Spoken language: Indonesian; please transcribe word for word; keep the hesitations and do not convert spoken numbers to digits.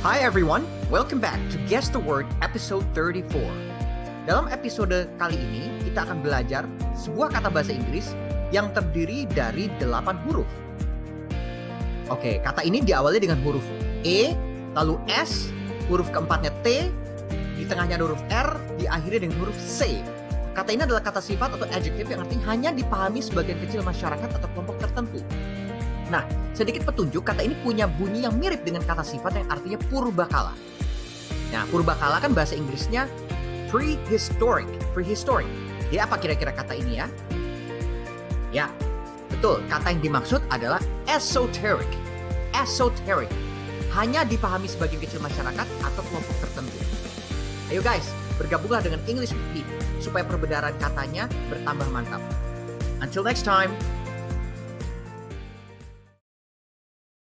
Hi everyone, welcome back to Guess the Word episode thirty-four. Dalam episode kali ini, kita akan belajar sebuah kata bahasa Inggris yang terdiri dari delapan huruf. Oke, kata ini diawali dengan huruf E, lalu S, huruf keempatnya T, di tengahnya ada huruf R, diakhiri dengan huruf C. Kata ini adalah kata sifat atau adjective yang artinya hanya dipahami sebagian kecil masyarakat atau kelompok tertentu. Nah, sedikit petunjuk, kata ini punya bunyi yang mirip dengan kata sifat yang artinya purbakala. Nah, purbakala kan bahasa Inggrisnya prehistoric, prehistoric. Jadi apa kira-kira kata ini ya? Ya, betul. Kata yang dimaksud adalah esoteric. Esoteric. Hanya dipahami sebagian kecil masyarakat atau kelompok tertentu. Ayo guys, bergabunglah dengan English with Me supaya perbedaan katanya bertambah mantap. Until next time.